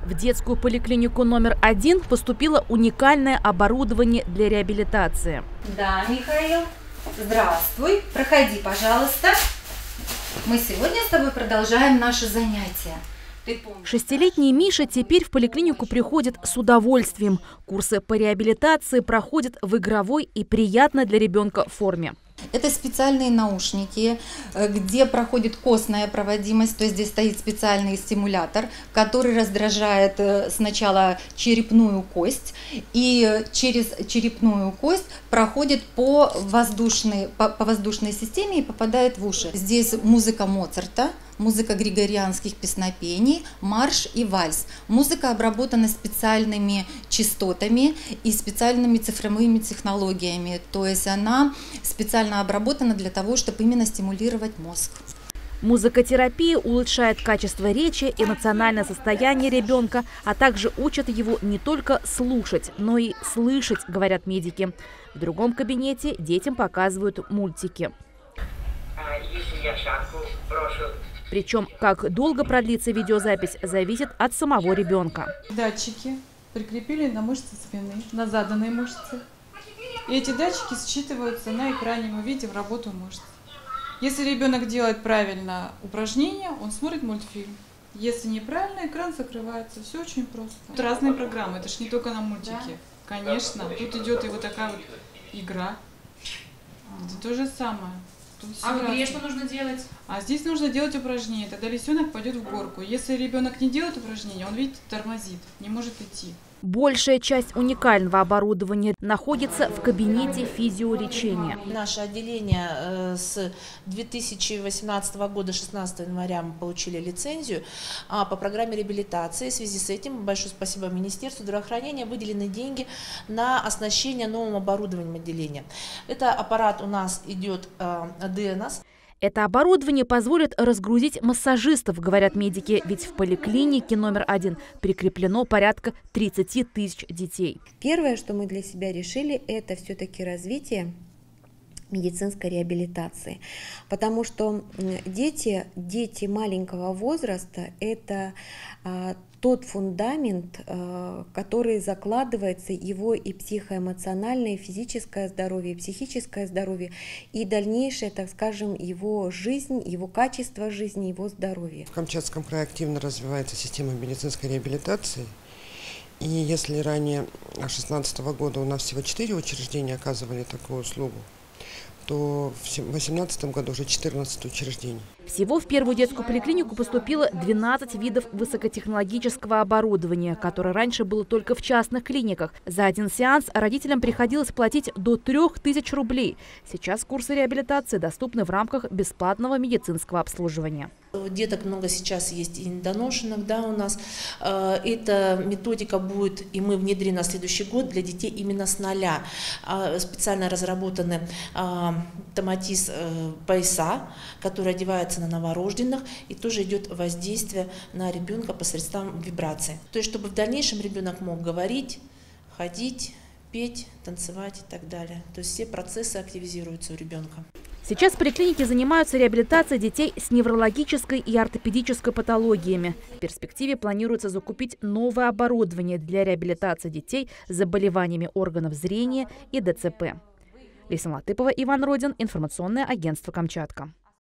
В детскую поликлинику номер 1 поступило уникальное оборудование для реабилитации. Да, Михаил, здравствуй. Проходи, пожалуйста. Мы сегодня с тобой продолжаем наше занятие. Шестилетний Миша теперь в поликлинику приходит с удовольствием. Курсы по реабилитации проходят в игровой и приятной для ребенка форме. Это специальные наушники, где проходит костная проводимость, то есть здесь стоит специальный стимулятор, который раздражает сначала черепную кость, и через черепную кость проходит по воздушной системе и попадает в уши. Здесь музыка Моцарта, музыка григорианских песнопений, марш и вальс. Музыка обработана специальными частотами и специальными цифровыми технологиями, то есть она специально обработана для того, чтобы именно стимулировать мозг. Музыкотерапия улучшает качество речи, эмоциональное состояние ребенка, а также учат его не только слушать, но и слышать, говорят медики. В другом кабинете детям показывают мультики. Причем, как долго продлится видеозапись, зависит от самого ребенка. Датчики прикрепили на мышцы спины, на заданные мышцы. И эти датчики считываются на экране, мы видим работу мышц. Если ребенок делает правильно упражнение, он смотрит мультфильм. Если неправильно, экран закрывается. Все очень просто. Тут разные программы, это ж не только на мультики. Да? Конечно, тут идет и вот такая вот игра. Это то же самое. А в игре что нужно делать? А здесь нужно делать упражнение, тогда лисенок пойдет в горку. Если ребенок не делает упражнения, он, видите, тормозит, не может идти. Большая часть уникального оборудования находится в кабинете физиолечения. Наше отделение с 2018 года, 16 января, мы получили лицензию по программе реабилитации. В связи с этим большое спасибо Министерству здравоохранения, выделены деньги на оснащение новым оборудованием отделения. Это аппарат у нас идет ДНС. Это оборудование позволит разгрузить массажистов, говорят медики, ведь в поликлинике номер 1 прикреплено порядка 30 тысяч детей. Первое, что мы для себя решили, это все-таки развитие медицинской реабилитации, потому что дети маленького возраста – это тот фундамент, который закладывается, его и психоэмоциональное, и физическое здоровье, и психическое здоровье, и дальнейшее, так скажем, его жизнь, его качество жизни, его здоровье. В Камчатском крае активно развивается система медицинской реабилитации. И если ранее, с 2016 года, у нас всего 4 учреждения оказывали такую услугу, то в 2018 году уже 14 учреждений. Всего в первую детскую поликлинику поступило 12 видов высокотехнологического оборудования, которое раньше было только в частных клиниках. За один сеанс родителям приходилось платить до 3000 рублей. Сейчас курсы реабилитации доступны в рамках бесплатного медицинского обслуживания. Деток много сейчас есть и недоношенных, да, у нас. Эта методика будет, и мы внедрим на следующий год для детей именно с нуля. Специально разработаны томатиз пояса, которые одеваются на новорожденных, и тоже идет воздействие на ребенка посредством вибрации. То есть, чтобы в дальнейшем ребенок мог говорить, ходить, петь, танцевать и так далее. То есть все процессы активизируются у ребенка. Сейчас в поликлинике занимаются реабилитацией детей с неврологической и ортопедической патологиями. В перспективе планируется закупить новое оборудование для реабилитации детей с заболеваниями органов зрения и ДЦП. Леся Латыпова, Иван Родин, информационное агентство «Камчатка».